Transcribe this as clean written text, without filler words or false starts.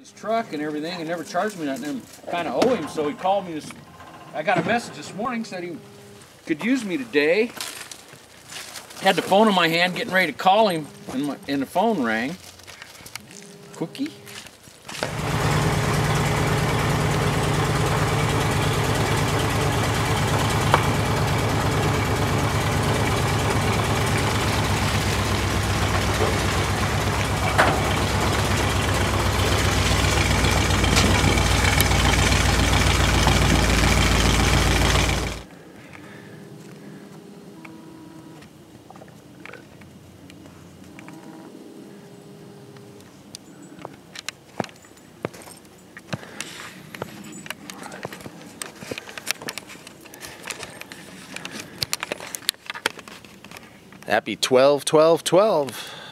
His truck and everything and never charged me nothing. I kind of owe him, so he called me. I got a message this morning, said he could use me today. Had the phone in my hand, getting ready to call him, and the phone rang. Cookie? Happy 12-12-12.